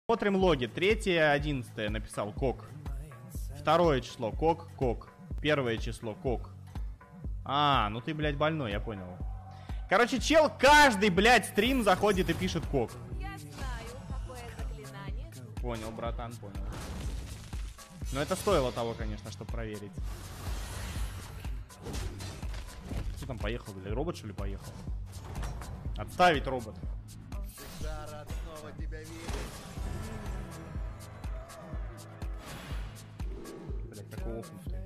Смотрим логи. 3-11 написал Кок. 2 число Кок, Кок. 1 число Кок. А, ну ты, блядь, больной, я понял. Короче, чел каждый, блядь, стрим заходит и пишет Кок. Я знаю, какое заклинание. Понял, братан, понял. Но это стоило того, конечно, чтобы проверить. Кто там поехал, блядь? Робот, что ли, поехал? Отставить робот. Всегда рад снова тебя видеть. Блядь, как его офнуть?